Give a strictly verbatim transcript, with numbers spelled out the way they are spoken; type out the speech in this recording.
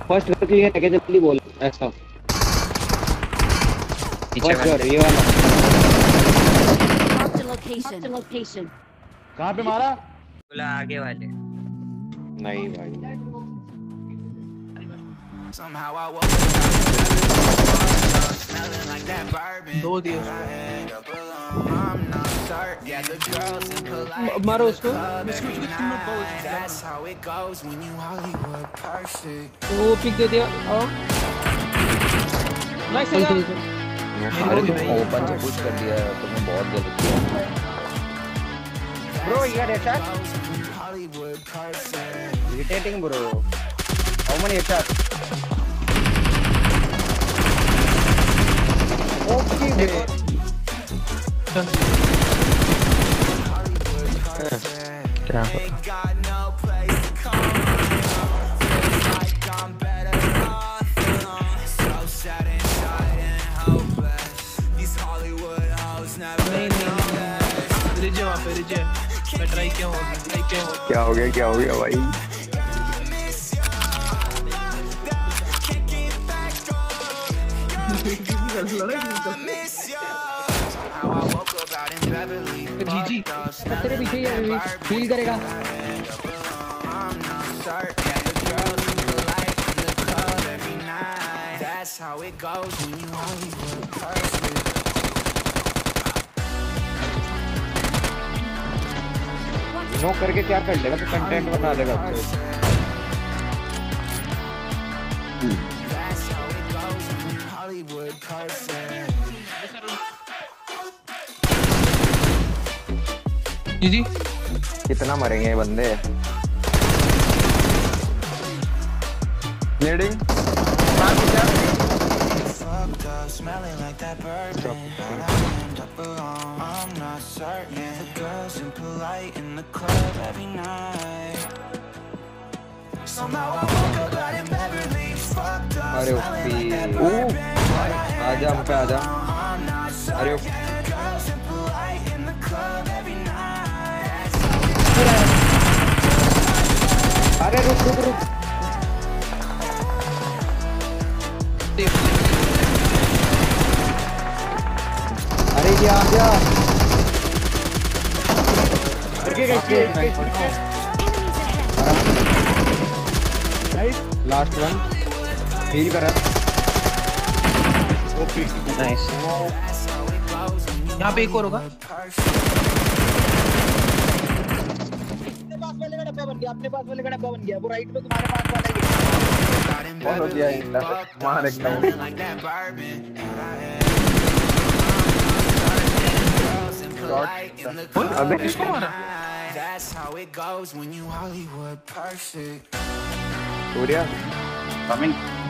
First घर clear है, जल्दी बोल ऐसा पीछे घर ये वाला लोकेशन लोकेशन कहां पे मारा? बोला आगे वाले नहीं भाई Somehow I woke up smelling like that bourbon. दो दिए I'm not certain. Yeah, the girls in polite. मारो उसको That's how it goes when you Hollywood perfect. वो पिक दे दिया आओ नाइस है अरे तुम ओपन से पुश कर दिया तुमने बहुत गलत किया bro you got headshot Hollywood perfect. irritating bro how many headshot okay bro क्या मैं ट्राई किया हूं ट्राई किया हूं क्या हो गया क्या हो गया भाई जीजी तेरे पीछे ही फील करेगा That's how it goes when you Hollywood perfect. No करके क्या कर लेगा तो कंटेंट बना लेगा जी जी कितना मरेंगे ये बंदे leading Smelling like that bourbon. I end up alone. I'm not certain. The girls in polite in the club every night. Somehow I woke up out in Beverly. Fucked up. अरे OP ओ आजा हम पे आजा अरे Girls in polite in the club every night. अरे रुक रुक रुक अरे ये आ गया करके कैसे लास्ट वन हील करा ओपी नाइस यहां पे एक और होगा अपने पास वाले का डब्बा बन गया अपने पास वाले का डब्बा बन गया वो राइट में तुम्हारे पास वाला ही बहुत हो गया इनका मार एकदम अबे किसको मारा? That's how it goes when you Hollywood perfect. Surya coming